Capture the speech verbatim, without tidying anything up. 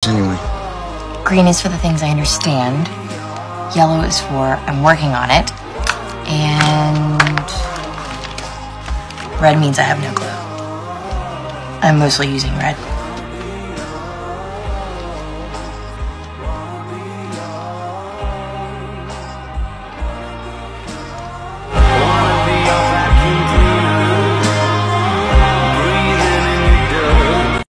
anyway? Green is for the things I understand. Yellow is for I'm working on it. And red means I have no clue. I'm mostly using red.